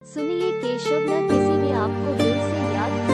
सुनिए केशव न किसी ने आपको दिल से याद